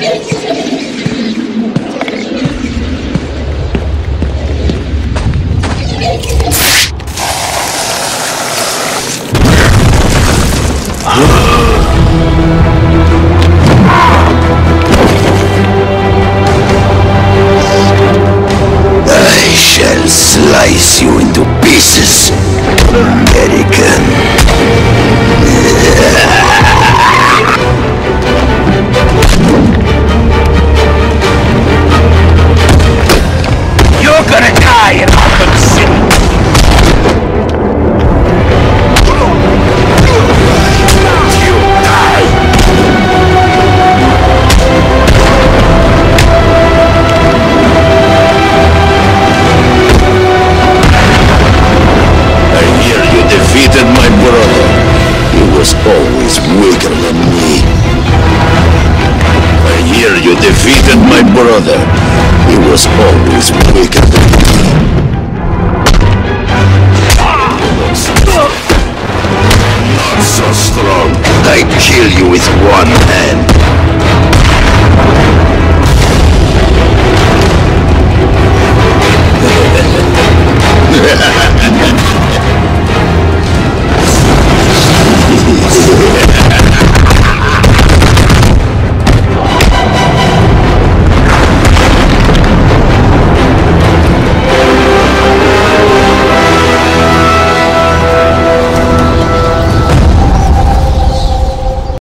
Slice you into pieces, American. You're gonna die in Arkham City. You die. Defeated my brother. He was always weaker than me. I hear you defeated my brother. He was always weaker than me. Not so strong. I kill you with one hand.